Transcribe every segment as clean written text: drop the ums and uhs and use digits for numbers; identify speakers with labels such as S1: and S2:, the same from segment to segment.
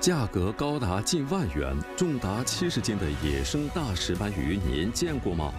S1: 价格高达近万元，重达70斤的野生大石斑鱼，您见过吗？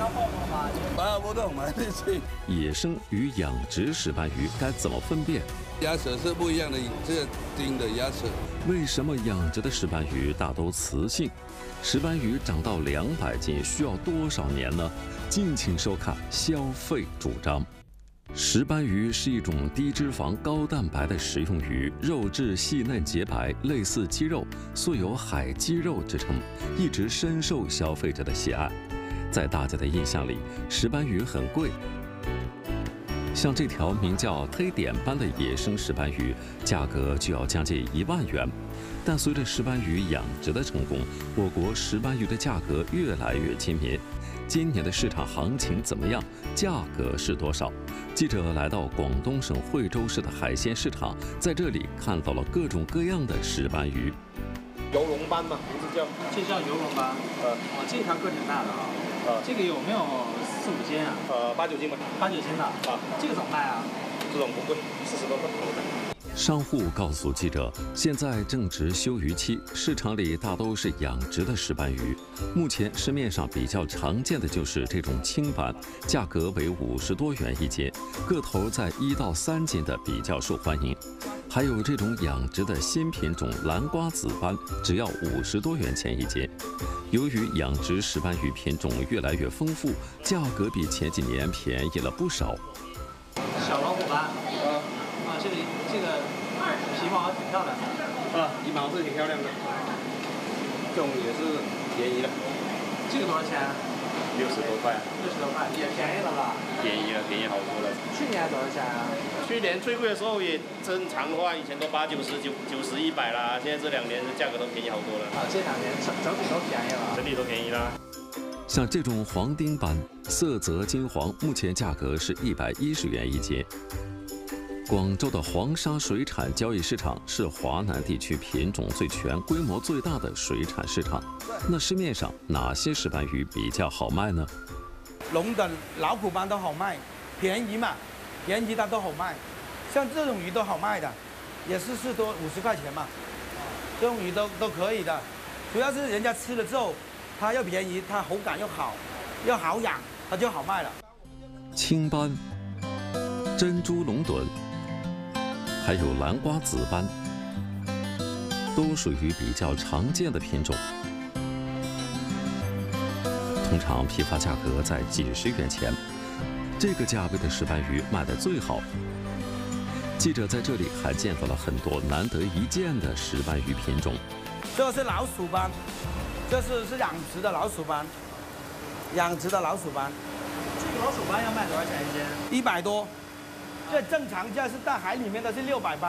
S1: 野生与养殖石斑鱼该怎么分辨？
S2: 牙齿是不一样的，这个钉的牙齿。
S1: 为什么养殖的石斑鱼大都雌性？石斑鱼长到200斤需要多少年呢？敬请收看消费主张。石斑鱼是一种低脂肪、高蛋白的食用鱼，肉质细嫩洁白，类似鸡肉，素有海鸡肉之称，一直深受消费者的喜爱。在大家的印象里，石斑鱼很贵。像这条名叫黑点斑的野生石斑鱼，价格就要将近1万元。但随着石斑鱼养殖的成功，我国石斑鱼的价格越来越亲民。今年的市场行情怎么样？价格是多少？记者来到广东省惠州市的海鲜市场，在这里看到了各种各样的石斑鱼。
S3: 游龙斑嘛，名字叫，
S4: 这叫游龙斑。这条个挺大的啊。这个有没有4、5斤啊
S3: ？8、9斤吧。
S4: 8、9斤的啊。这个怎么卖啊？
S3: 这种不贵，40多块。
S1: 商户告诉记者，现在正值休渔期，市场里大都是养殖的石斑鱼。目前市面上比较常见的就是这种青斑，价格为50多元一斤，个头在1到3斤的比较受欢迎。还有这种养殖的新品种蓝瓜子斑，只要50多元钱一斤。由于养殖石斑鱼品种越来越丰富，价格比前几年便宜了不少。
S4: 小老虎斑，这个皮毛挺漂亮的，
S3: 羽毛是挺漂亮的，这种也是便宜的。
S4: 这个多少钱
S3: ？60多块。
S4: 60多块，也便宜了吧？
S3: 便宜了，便宜好多了。
S4: 去年多少钱啊？
S3: 去年最贵的时候也正常的话，以前都80、90、90、100啦，现在这2年的价格都便宜好多了。
S4: 这2年整体都便宜了。
S3: 整体都便宜啦。
S1: 像这种黄丁斑，色泽金黄，目前价格是110元一斤。广州的黄沙水产交易市场是华南地区品种最全、规模最大的水产市场。那市面上哪些石斑鱼比较好卖呢？
S5: 龙的老虎斑都好卖，便宜嘛，便宜它都好卖。像这种鱼都好卖的，也是40多50块钱嘛，这种鱼都可以的。主要是人家吃了之后，它又便宜，它口感又好，又好养，它就好卖了。
S1: 青斑、珍珠龙趸，还有蓝瓜子斑，都属于比较常见的品种。通常批发价格在几十元钱，这个价位的石斑鱼卖得最好。记者在这里还见到了很多难得一见的石斑鱼品种。
S5: 这个是老鼠斑，这是养殖的老鼠斑，养殖的老鼠斑。
S4: 这个老鼠斑要卖多少钱一斤
S5: ？100多。这正常价是大海里面的是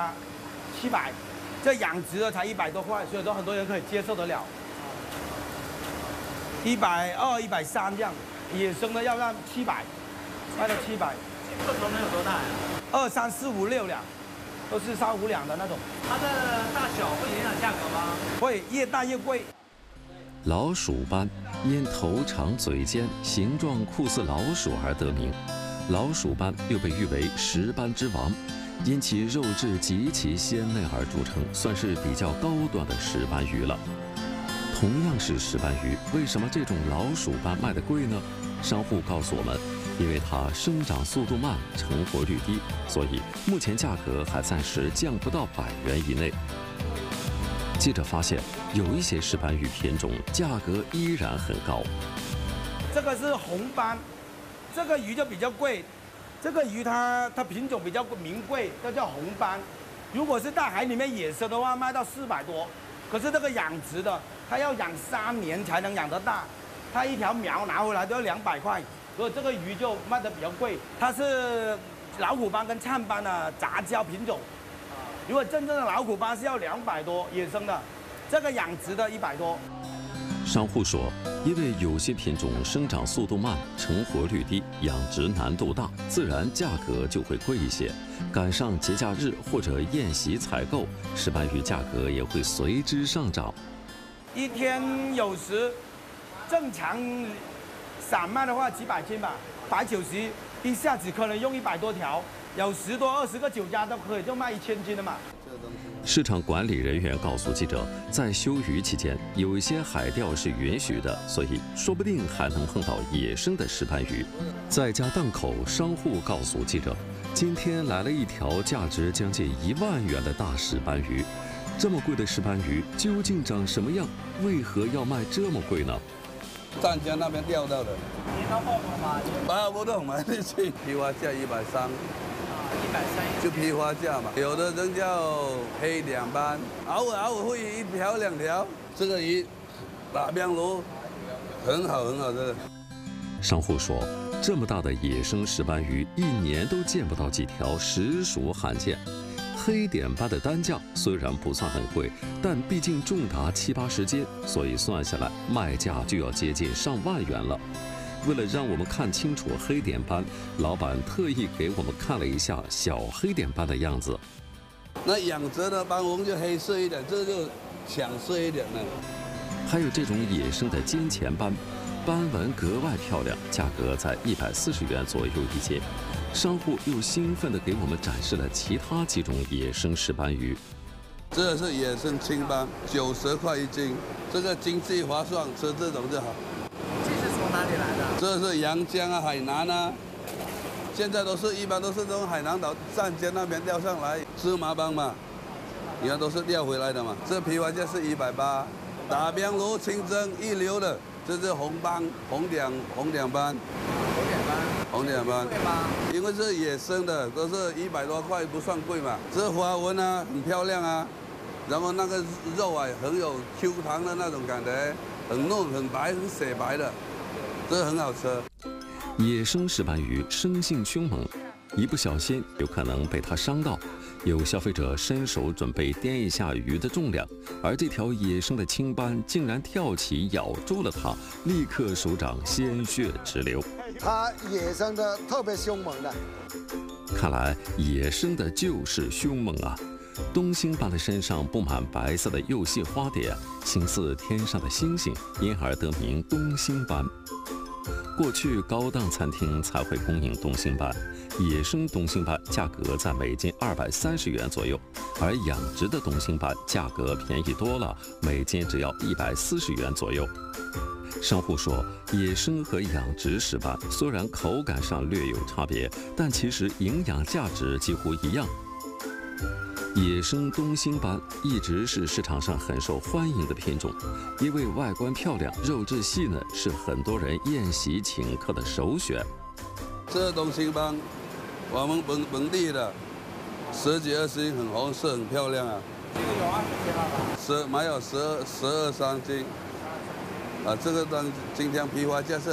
S5: 680、700，这养殖的才100多块，所以说很多人可以接受得了。120、130这样，野生的要让700，卖到700。
S4: 这个头能有多大呀
S5: ？2、3、4、5、6两，都是3、5两的那种。
S4: 它的大小会影响价格吗？
S5: 会，越大越贵。
S1: 老鼠斑因头长嘴尖，形状酷似老鼠而得名。老鼠斑又被誉为石斑之王，因其肉质极其鲜嫩而著称，算是比较高端的石斑鱼了。同样是石斑鱼，为什么这种老鼠斑卖得贵呢？商户告诉我们，因为它生长速度慢，成活率低，所以目前价格还暂时降不到100元以内。记者发现，有一些石斑鱼品种价格依然很高。
S5: 这个是红斑。这个鱼就比较贵，这个鱼它品种比较名贵，这叫红斑。如果是大海里面野生的话，卖到400多。可是这个养殖的，它要养3年才能养得大，它一条苗拿回来都要200块，所以这个鱼就卖得比较贵。它是老虎斑跟灿斑的杂交品种。如果真正的老虎斑是要200多，野生的，这个养殖的100多。
S1: 商户说，因为有些品种生长速度慢，成活率低，养殖难度大，自然价格就会贵一些。赶上节假日或者宴席采购，石斑鱼价格也会随之上涨。
S5: 一天有时正常散卖的话几百斤吧，190，一下子可能用100多条，有10多20个酒家都可以就卖1000斤的嘛。
S1: 市场管理人员告诉记者，在休渔期间，有一些海钓是允许的，所以说不定还能碰到野生的石斑鱼。在家档口，商户告诉记者，今天来了一条价值将近1万元的大石斑鱼。这么贵的石斑鱼究竟长什么样？为何要卖这么贵呢？
S2: 湛江那边钓到的。
S4: 你那货吗？
S2: 我都买得起，批发价130。
S4: 130
S2: 就批发价嘛，有的人叫黑两斑，偶尔会1条2条。这个鱼打边炉，很好这个。
S1: 商户说，这么大的野生石斑鱼1年都见不到几条，实属罕见。黑点斑的单价虽然不算很贵，但毕竟重达7、80斤，所以算下来卖价就要接近上万元了。为了让我们看清楚黑点斑，老板特意给我们看了一下小黑点斑的样子。
S2: 那养殖的斑纹就黑色一点，这就浅色一点的。
S1: 还有这种野生的金钱斑，斑纹格外漂亮，价格在140元左右一斤。商户又兴奋地给我们展示了其他几种野生石斑鱼。
S2: 这是野生青斑，90块1斤，这个经济划算，吃这种就好。
S4: 这是从哪里来的？
S2: 这是阳江啊、海南啊，现在一般都是从海南岛、湛江那边钓上来，芝麻斑嘛，你看都是钓回来的嘛。这批发价是180，打边炉清蒸一流的，这是红斑、红点斑。红点斑
S4: 贵吗？
S2: 因为是野生的，都是100多块，不算贵嘛。这花纹啊，很漂亮啊，然后那个肉啊，很有 Q 弹的那种感觉，很嫩、很白、很雪白的，这很好吃。
S1: 野生石斑鱼生性凶猛，一不小心有可能被它伤到。有消费者伸手准备掂一下鱼的重量，而这条野生的青斑竟然跳起咬住了它，立刻手掌鲜血直流。
S6: 它野生的特别凶猛的，
S1: 看来野生的就是凶猛啊！东星斑的身上布满白色的幼细花点，形似天上的星星，因而得名东星斑。过去高档餐厅才会供应东星斑，野生东星斑价格在每斤230元左右，而养殖的东星斑价格便宜多了，每斤只要140元左右。商户说，野生和养殖石斑虽然口感上略有差别，但其实营养价值几乎一样。野生东星斑一直是市场上很受欢迎的品种，因为外观漂亮、肉质细嫩，是很多人宴席请客的首选。
S2: 这东星斑，我们本地的，10几20斤，很红色，很漂亮啊。
S4: 这个有20斤了吧？
S2: 没有12、13斤。这个今天批发价是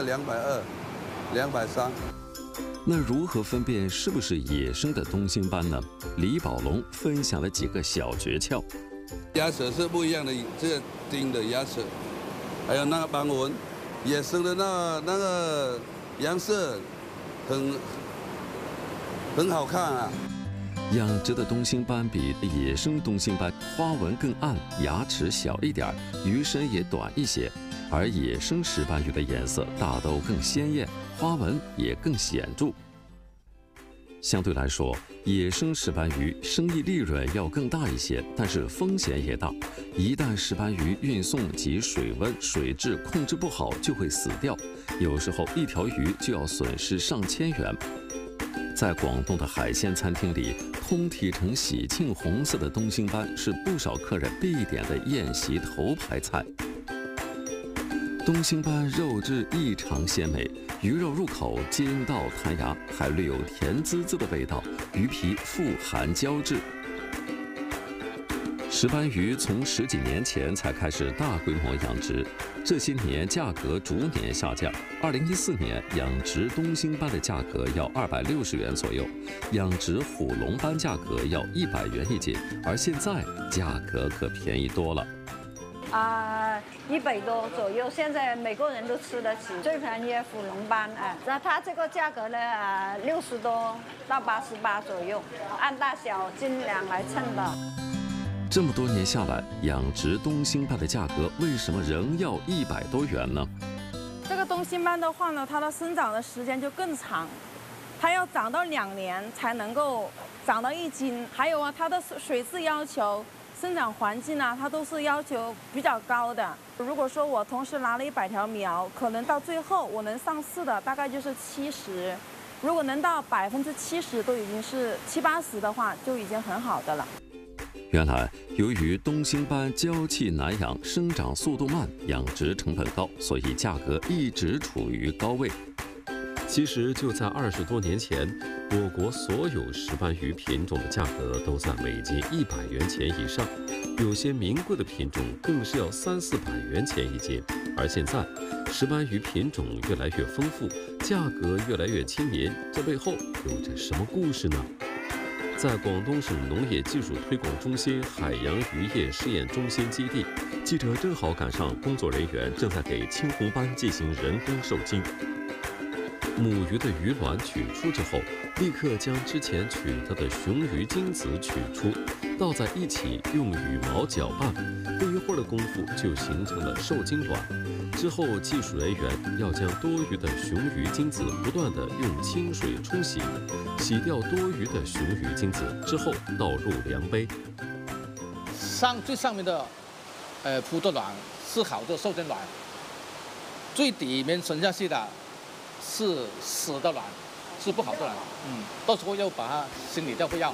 S2: 220、230。
S1: 那如何分辨是不是野生的东星斑呢？李宝龙分享了几个小诀窍。
S2: 牙齿是不一样的，这个钉的牙齿，还有那个斑纹，野生的那个颜色很好看啊。
S1: 养殖的东星斑比野生东星斑花纹更暗，牙齿小一点，鱼身也短一些。而野生石斑鱼的颜色大都更鲜艳，花纹也更显著。相对来说，野生石斑鱼生意利润要更大一些，但是风险也大。一旦石斑鱼运送及水温、水质控制不好，就会死掉，有时候一条鱼就要损失上千元。在广东的海鲜餐厅里，通体呈喜庆红色的东星斑是不少客人必点的宴席头牌菜。东星斑肉质异常鲜美，鱼肉入口筋道弹牙，还略有甜滋滋的味道，鱼皮富含胶质。石斑鱼从10几年前才开始大规模养殖，这些年价格逐年下降。2014年，养殖东星斑的价格要260元左右，养殖虎龙斑价格要100元一斤，而现在价格可便宜多了。
S7: 100多左右，现在每个人都吃得起。最便宜虎龙斑，那它这个价格呢，60多到88左右，按大小斤两来称的。
S1: 这么多年下来，养殖东星斑的价格为什么仍要100多元呢？
S8: 这个东星斑的话呢，它的生长的时间就更长，它要长到2年才能够长到1斤。还有啊，它的水质要求生长环境啊，它都是要求比较高的。如果说我同时拿了100条苗，可能到最后我能上市的大概就是70，如果能到70%都已经是70、80%的话，就已经很好的了。
S1: 原来，由于东星斑娇气难养，生长速度慢，养殖成本高，所以价格一直处于高位。其实就在20多年前，我国所有石斑鱼品种的价格都在每斤100元钱以上，有些名贵的品种更是要300、400元钱一斤。而现在，石斑鱼品种越来越丰富，价格越来越亲民，这背后有着什么故事呢？在广东省农业技术推广中心海洋渔业试验中心基地，记者正好赶上工作人员正在给青红斑进行人工受精。母鱼的鱼卵取出之后，立刻将之前取得的雄鱼精子取出，倒在一起，用羽毛搅拌，不一会儿的功夫就形成了受精卵。之后，技术人员要将多余的雄鱼精子不断地用清水冲洗，洗掉多余的雄鱼精子之后，倒入量杯。
S9: 最上面的孵的卵是好的受精卵，最底面沉下去的是死的卵，是不好的卵。到时候要把它清理掉会要。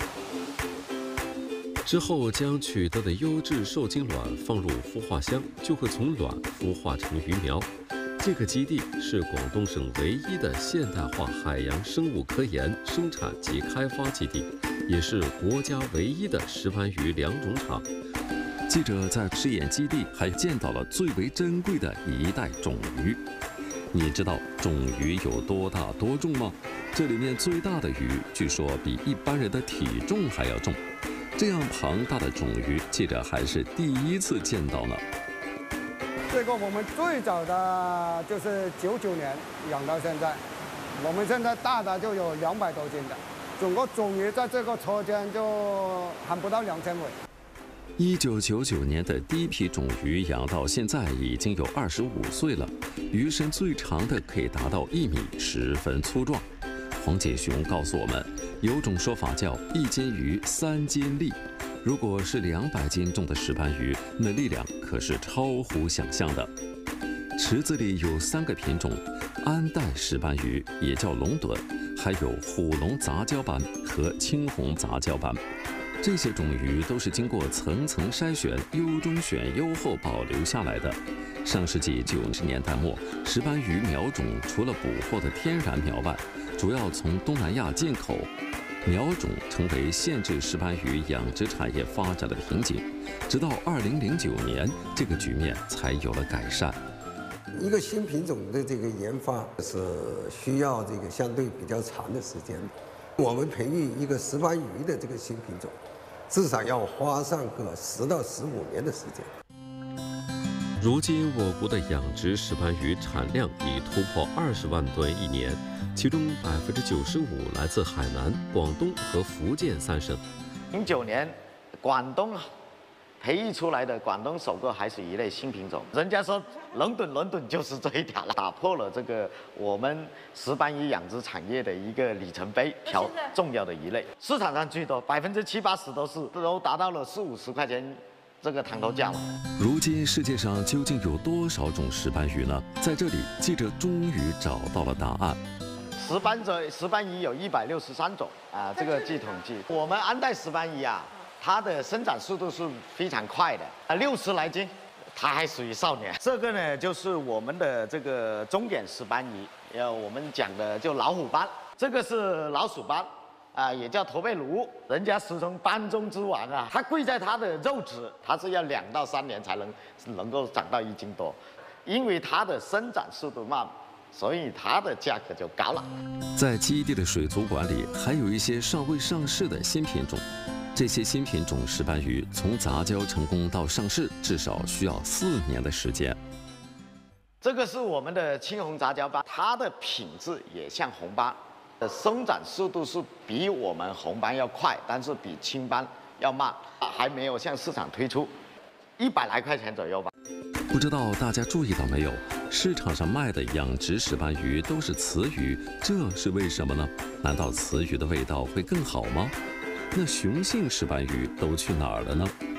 S1: 之后将取得的优质受精卵放入孵化箱，就会从卵孵化成鱼苗。这个基地是广东省唯一的现代化海洋生物科研、生产及开发基地，也是国家唯一的石斑鱼良种场。记者在试验基地还见到了最为珍贵的一代种鱼。你知道种鱼有多大多重吗？这里面最大的鱼据说比一般人的体重还要重。这样庞大的种鱼，记者还是第一次见到呢。
S6: 这个我们最早的就是99年养到现在，我们现在大的就有200多斤的，整个种鱼在这个车间就还不到2000尾。
S1: 1999年的第一批种鱼养到现在已经有25岁了，鱼身最长的可以达到1米，十分粗壮。黄锦雄告诉我们，有种说法叫1斤鱼3斤力。如果是200斤重的石斑鱼，那力量可是超乎想象的。池子里有3个品种：安带石斑鱼，也叫龙趸，还有虎龙杂交斑和青红杂交斑。这些种鱼都是经过层层筛选，优中选优后保留下来的。上世纪90年代末，石斑鱼苗种除了捕获的天然苗外，主要从东南亚进口。苗种成为限制石斑鱼养殖产业发展的瓶颈，直到2009年，这个局面才有了改善。
S10: 一个新品种的这个研发是需要这个相对比较长的时间。我们培育一个石斑鱼的这个新品种，至少要花上个10到15年的时间。
S1: 如今，我国的养殖石斑鱼产量已突破20万吨一年，其中95%来自海南、广东和福建3省。
S11: 09年，广东培育出来的广东首个海水鱼类新品种，人家说伦敦就是这一条了，打破了这个我们石斑鱼养殖产业的一个里程碑，条重要的鱼类，市场上最多70%、80%都达到了40、50块钱。这个塘头价了。
S1: 如今世界上究竟有多少种石斑鱼呢？在这里，记者终于找到了答案。
S11: 石斑鱼有163种啊，这个据统计，我们安带石斑鱼啊，它的生长速度是非常快的啊，60来斤，它还属于少年。这个呢，就是我们的这个中眼石斑鱼，我们讲的就老虎斑，这个是老鼠斑。也叫驼背鲈，人家俗称斑中之王啊。它贵在它的肉质，它是要2到3年才能够长到1斤多，因为它的生长速度慢，所以它的价格就高了。
S1: 在基地的水族馆里，还有一些尚未上市的新品种。这些新品种石斑鱼从杂交成功到上市，至少需要4年的时间。
S11: 这个是我们的青红杂交斑，它的品质也像红斑。生长速度是比我们红斑要快，但是比青斑要慢，还没有向市场推出，100来块钱左右吧。
S1: 不知道大家注意到没有，市场上卖的养殖石斑鱼都是雌鱼，这是为什么呢？难道雌鱼的味道会更好吗？那雄性石斑鱼都去哪儿了呢？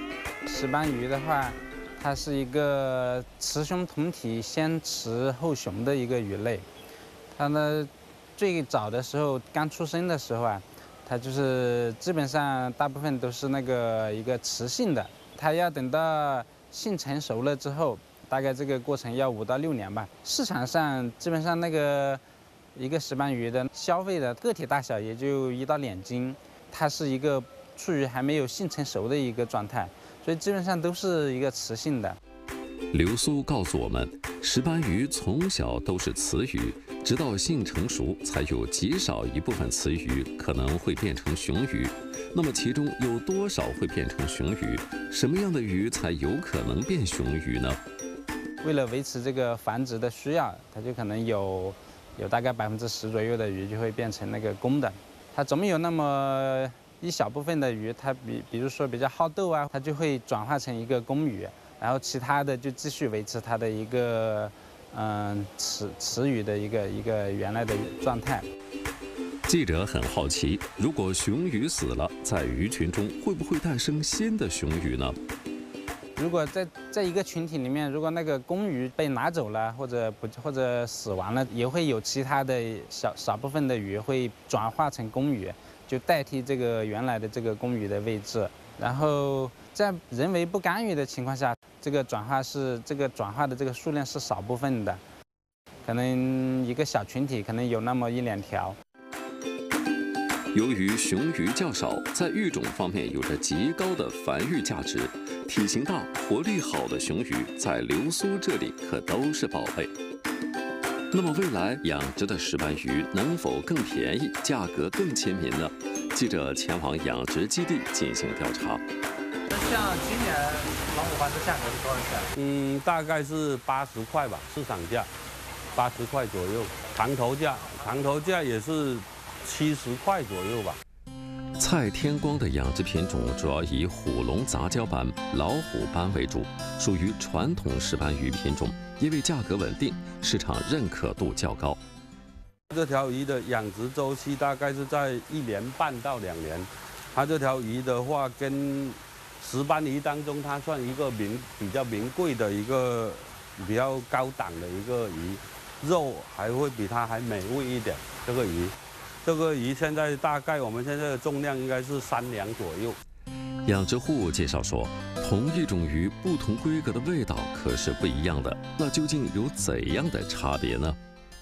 S12: 石斑鱼的话，它是一个雌雄同体、先雌后雄的一个鱼类。它呢，最早的时候刚出生的时候啊，它就是基本上大部分都是那个一个雌性的。它要等到性成熟了之后，大概这个过程要5到6年吧。市场上基本上那个一个石斑鱼的消费的个体大小也就1到2斤，它是一个处于还没有性成熟的一个状态，所以基本上都是一个雌性的。
S1: 刘苏告诉我们，石斑鱼从小都是雌鱼，直到性成熟，才有极少一部分雌鱼可能会变成雄鱼。那么其中有多少会变成雄鱼？什么样的鱼才有可能变雄鱼呢？
S12: 为了维持这个繁殖的需要，它就可能有大概10%左右的鱼就会变成那个公的。它总有那么一小部分的鱼，它比如说比较好斗啊，它就会转化成一个公鱼。然后其他的就继续维持它的一个雌鱼的一个原来的状态。
S1: 记者很好奇，如果雄鱼死了，在鱼群中会不会诞生新的雄鱼呢？
S12: 如果在一个群体里面，如果那个公鱼被拿走了，或者死亡了，也会有其他的少部分的鱼会转化成公鱼，就代替这个原来的这个公鱼的位置。然后在人为不干预的情况下，这个转化的这个数量是少部分的，可能一个小群体可能有那么1、2条。
S1: 由于雄鱼较少，在育种方面有着极高的繁育价值，体型大、活力好的雄鱼在流苏这里可都是宝贝。那么未来养殖的石斑鱼能否更便宜，价格更亲民呢？记者前往养殖基地进行调查。
S4: 那像今年老虎斑的价格是多少钱？
S13: 大概是80块吧，市场价80块左右。长头价也是70块左右吧。
S1: 蔡天光的养殖品种主要以虎龙杂交斑、老虎斑为主，属于传统石斑鱼品种，因为价格稳定，市场认可度较高。
S13: 这条鱼的养殖周期大概是在1年半到2年。它这条鱼的话，跟石斑鱼当中，它算一个比较名贵的一个比较高档的一个鱼，肉还会比它还美味一点。这个鱼现在大概我们现在的重量应该是3两左右。
S1: 养殖户介绍说，同一种鱼不同规格的味道可是不一样的，那究竟有怎样的差别呢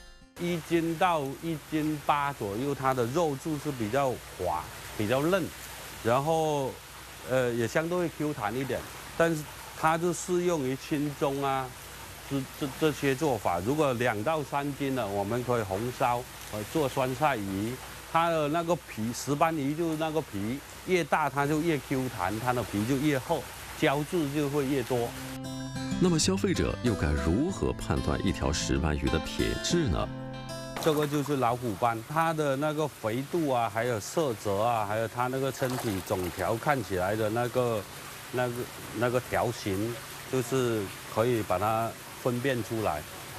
S13: ？1斤到1斤8左右，它的肉质是比较滑、比较嫩，然后也相对会 Q 弹一点，但是它就适用于清蒸啊，这些做法。如果2到3斤呢，我们可以红烧，做酸菜鱼。它的那个皮，石斑鱼就是那个皮越大，它就越 Q 弹，它的皮就越厚，胶质就会越多。
S1: 那么消费者又该如何判断一条石斑鱼的品质呢？
S13: 这个就是老虎斑，它的那个肥度啊，还有色泽啊，还有它那个身体整条看起来的那个条形，就是可以把它分辨出来。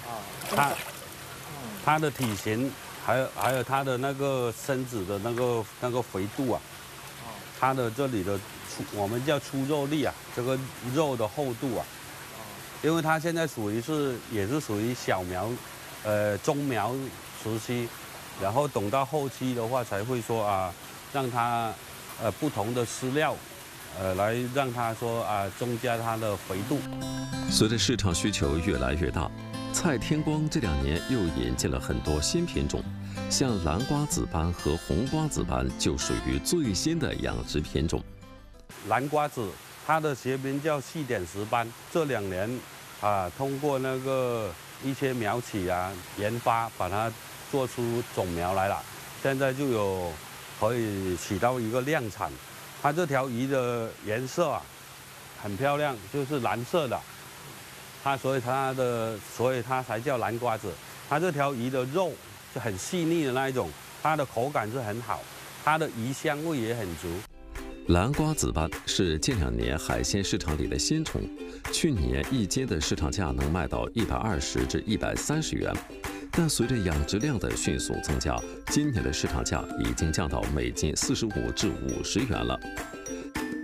S13: 它的体型，还有它的那个身子的那个肥度啊，它的这里的我们叫出肉粒啊，这个肉的厚度啊，因为它现在也是属于小苗，中苗时期，然后等到后期的话才会说啊，让它不同的饲料，来让它说啊增加它的肥度。
S1: 随着市场需求越来越大，蔡天光这2年又引进了很多新品种，像蓝瓜子斑和红瓜子斑就属于最新的养殖品种。
S13: 蓝瓜子，它的学名叫细点石斑，这2年啊，通过那个一些苗企啊研发，把它做出种苗来了，现在就有可以起到一个量产。它这条鱼的颜色啊很漂亮，就是蓝色的，所以它才叫蓝瓜子。它这条鱼的肉是很细腻的那一种，它的口感是很好，它的鱼香味也很足。
S1: 蓝瓜子斑是近2年海鲜市场里的新宠，去年1斤的市场价能卖到120至130元，但随着养殖量的迅速增加，今年的市场价已经降到每斤45至50元了。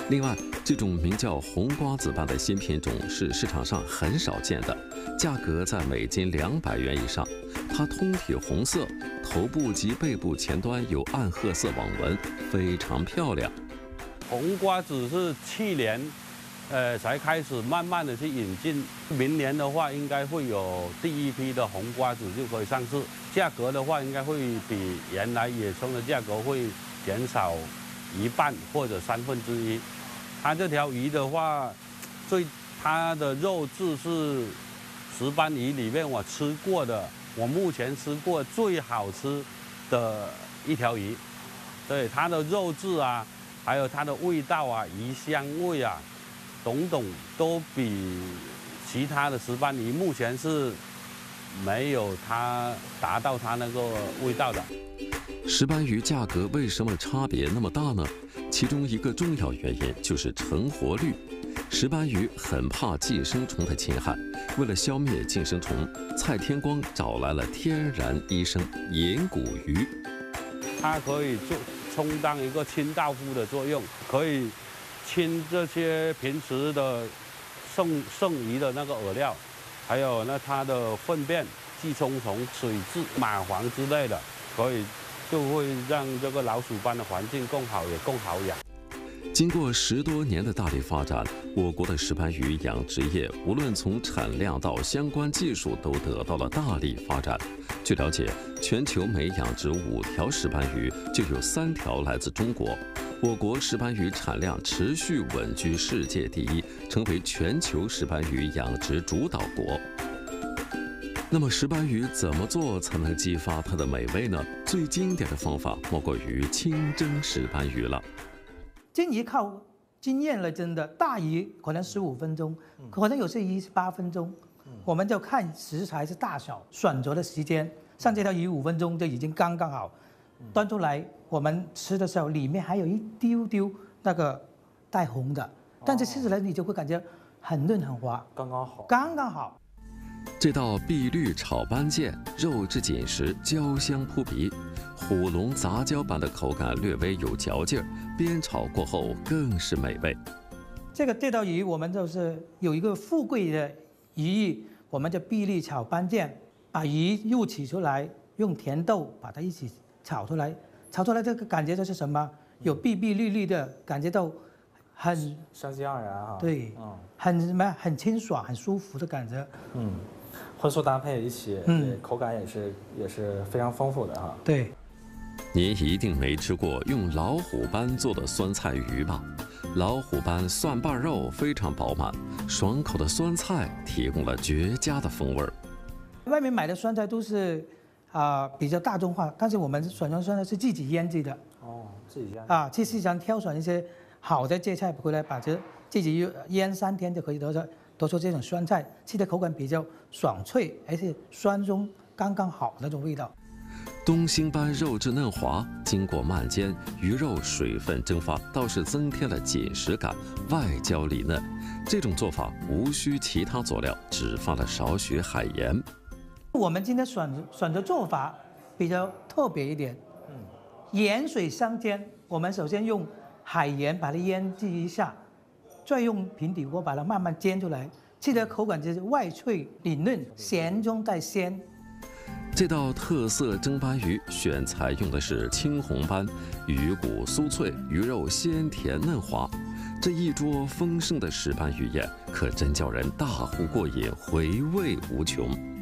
S1: 另外，这种名叫红瓜子斑的新品种是市场上很少见的，价格在每斤200元以上。它通体红色，头部及背部前端有暗褐色网纹，非常漂亮。
S13: 红瓜子是去年，才开始慢慢的去引进，明年的话应该会有第一批的红瓜子就可以上市。价格的话，应该会比原来野生的价格会减少1半或者1/3。它这条鱼的话，它的肉质是石斑鱼里面我吃过的，我目前吃过最好吃的一条鱼。对，它的肉质啊，还有它的味道啊，鱼香味啊，等等都比其他的石斑鱼目前是没有它达到它那个味道的。
S1: 石斑鱼价格为什么差别那么大呢？其中一个重要原因就是成活率。石斑鱼很怕寄生虫的侵害，为了消灭寄生虫，蔡天光找来了天然医生银骨鱼。
S13: 它可以充当一个清道夫的作用，可以清这些平时的剩余的那个饵料，还有它的粪便、寄生虫、水蛭、蚂蟥之类的，就会让这个老鼠斑的环境更好，也更好养。
S1: 经过10多年的大力发展，我国的石斑鱼养殖业无论从产量到相关技术都得到了大力发展。据了解，全球每养殖5条石斑鱼就有3条来自中国。我国石斑鱼产量持续稳居世界第一，成为全球石斑鱼养殖主导国。那么石斑鱼怎么做才能激发它的美味呢？最经典的方法莫过于清蒸石斑鱼了。
S4: 蒸鱼靠经验了，真的大鱼可能15分钟，可能有些鱼8分钟，我们就看食材是大小，选择的时间。像这条鱼5分钟就已经刚刚好，端出来我们吃的时候，里面还有一丢丢那个带红的，但是吃起来你就会感觉很嫩很滑，
S14: 刚刚好，
S4: 刚刚好。
S1: 这道碧绿炒斑腱，肉质紧实，焦香扑鼻，虎龙杂交般的口感略微有嚼劲儿，煸炒过后更是美味。
S4: 这道鱼我们就是有一个富贵的鱼意，我们叫碧绿炒斑腱，把鱼肉取出来，用甜豆把它一起炒出来，炒出来这个感觉就是什么？有碧碧绿绿的感觉到很
S14: 香气盎然哈。
S4: 对，很什么很清爽、很舒服的感觉。
S14: 荤素搭配一起，口感也是非常丰富的哈。
S4: 对，
S1: 您一定没吃过用老虎斑做的酸菜鱼吧？老虎斑蒜瓣肉非常饱满，爽口的酸菜提供了绝佳的风味儿。
S4: 外面买的酸菜都是比较大众化，但是我们选用酸菜是自己腌制的。
S14: 哦，自己腌。
S4: 去市场挑选一些好的芥菜回来，把这自己腌3天就可以得出这种酸菜，吃的口感比较爽脆，而且酸中刚刚好那种味道。
S1: 东星斑肉质嫩滑，经过慢煎，鱼肉水分蒸发，倒是增添了紧实感，外焦里嫩。这种做法无需其他佐料，只放了少许海盐。
S4: 我们今天选择做法比较特别一点，盐水相煎。我们首先用海盐把它腌制一下，再用平底锅把它慢慢煎出来，吃的口感就是外脆里嫩，咸中带鲜。
S1: 这道特色蒸斑鱼选材用的是青红斑，鱼骨酥脆，鱼肉鲜甜嫩滑。这一桌丰盛的石斑鱼宴，可真叫人大呼过瘾，回味无穷。